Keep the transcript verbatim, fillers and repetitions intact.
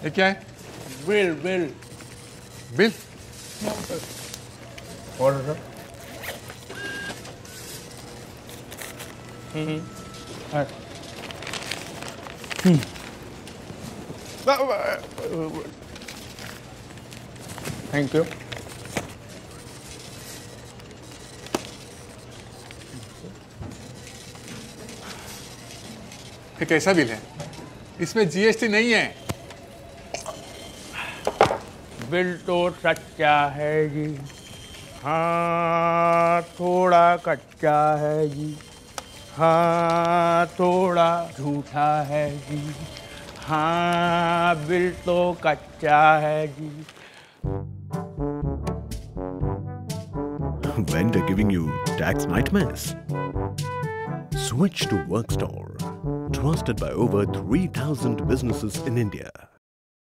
ये क्या है? Bill bill bill? ऑर्डर। हम्म हम्म थैंक यू। ये कैसा बिल है? इसमें जीएसटी नहीं है। बिल तो सच्चा है जी, हाँ थोड़ा कच्चा है जी, हाँ थोड़ा झूठा है जी, हाँ बिल तो कच्चा है जी। Vendor giving you tax nightmares? Switch to WorkStore, trusted by over three thousand businesses in India.